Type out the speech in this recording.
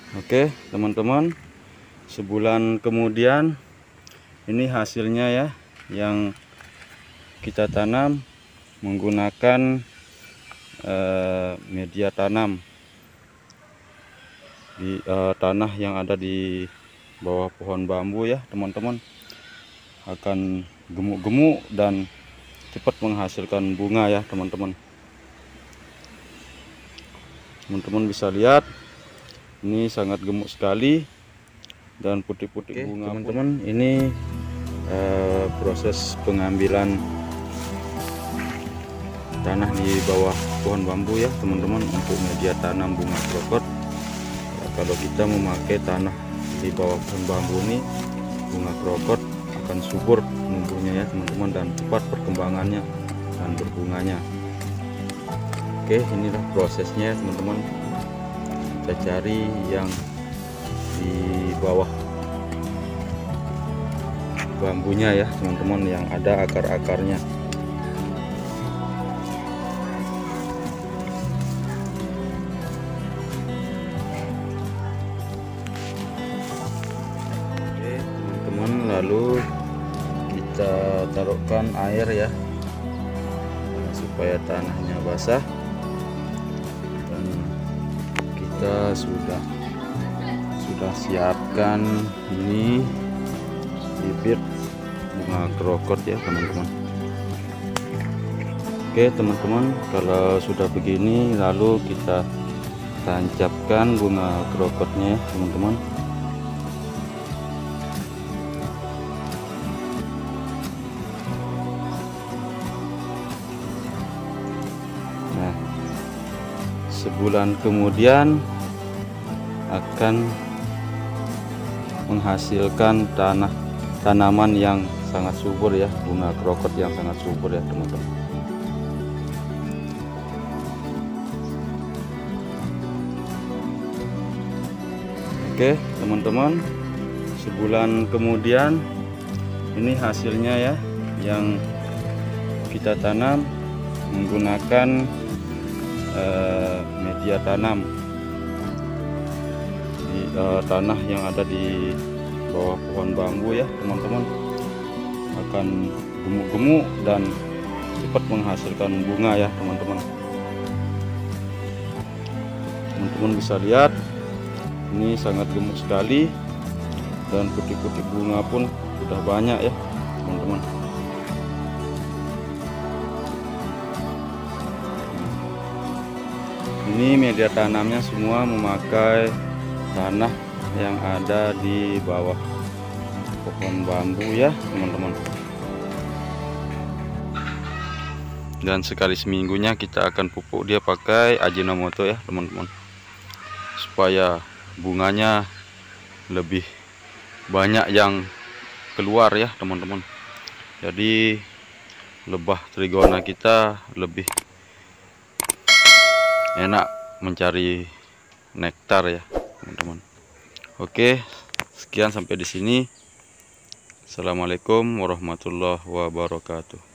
Oke teman-teman, sebulan kemudian ini hasilnya ya, yang kita tanam menggunakan media tanam di tanah yang ada di bawah pohon bambu ya teman-teman. Akan gemuk-gemuk dan cepat menghasilkan bunga ya teman-teman. Teman-teman bisa lihat ini sangat gemuk sekali dan putih-putih bunga. Teman-teman, ini proses pengambilan tanah di bawah pohon bambu ya teman-teman untuk media tanam bunga krokot. Kalau kita memakai tanah di bawah pohon bambu ini, bunga krokot akan subur tumbuhnya ya teman-teman, dan cepat perkembangannya dan berbunganya. Oke, inilah prosesnya teman-teman. Kita cari yang di bawah bambunya ya teman-teman, yang ada akar-akarnya. Oke teman-teman, lalu kita taruhkan air ya supaya tanahnya basah, dan kita sudah siapkan ini bibit bunga krokot ya teman-teman. Oke teman-teman, kalau sudah begini lalu kita tancapkan bunga krokotnya ya teman-teman. Nah, sebulan kemudian akan menghasilkan tanaman yang sangat subur ya, bunga krokot yang sangat subur ya teman-teman. Oke teman-teman, sebulan kemudian ini hasilnya ya, yang kita tanam menggunakan media tanam di tanah yang ada di bawah pohon bambu ya teman-teman. Akan gemuk-gemuk dan cepat menghasilkan bunga ya teman-teman. Teman-teman bisa lihat ini sangat gemuk sekali, dan putih-putih bunga pun sudah banyak ya teman-teman. Ini media tanamnya semua memakai tanah yang ada di bawah pohon bambu ya teman-teman. Dan sekali seminggunya kita akan pupuk dia pakai Ajinomoto ya teman-teman, supaya bunganya lebih banyak yang keluar ya teman-teman. Jadi lebah trigona kita lebih enak mencari nektar ya teman-teman. Oke, sekian sampai di sini. Assalamualaikum warahmatullahi wabarakatuh.